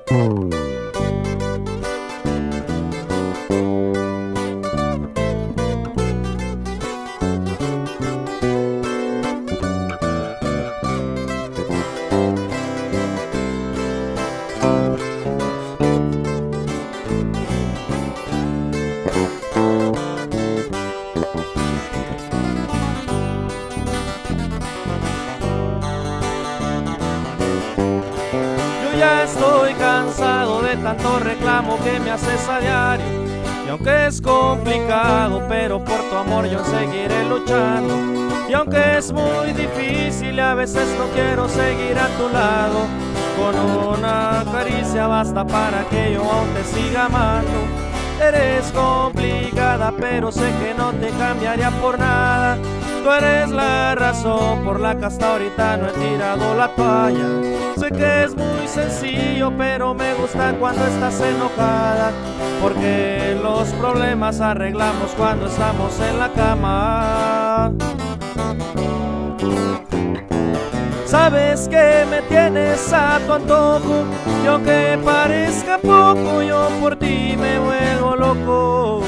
Ya estoy cansado de tanto reclamo que me haces a diario. Y aunque es complicado, pero por tu amor yo seguiré luchando. Y aunque es muy difícil y a veces no quiero seguir a tu lado, con una caricia basta para que yo aún te siga amando. Eres complicada, pero sé que no te cambiaría por nada. Tú eres la razón por la que hasta ahorita no he tirado la toalla. Sé que es muy sencillo, pero me gusta cuando estás enojada, porque los problemas arreglamos cuando estamos en la cama. Sabes que me tienes a tu antojo, y aunque parezca poco, yo por ti me vuelvo loco.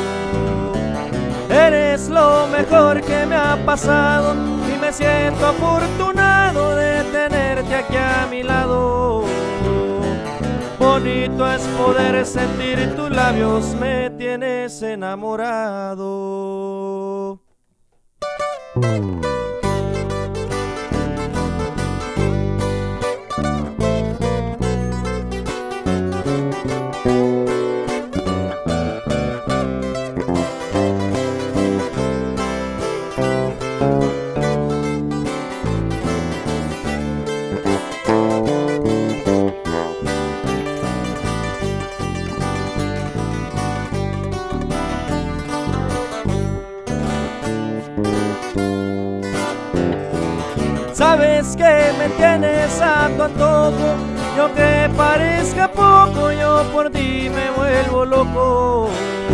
Eres lo mejor que me ha pasado y me siento afortunado de tenerte aquí a mi lado. Bonito es poder sentir tus labios, me tienes enamorado. Sabes que me tienes a tu antojo, y aunque parezca poco, yo por ti me vuelvo loco.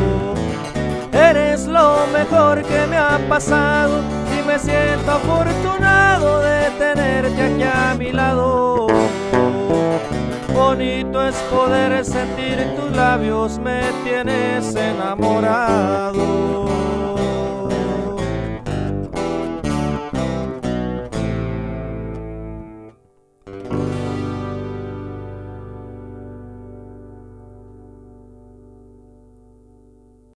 Eres lo mejor que me ha pasado y me siento afortunado de tenerte aquí a mi lado. Bonito es poder sentir tus labios, me tienes enamorado.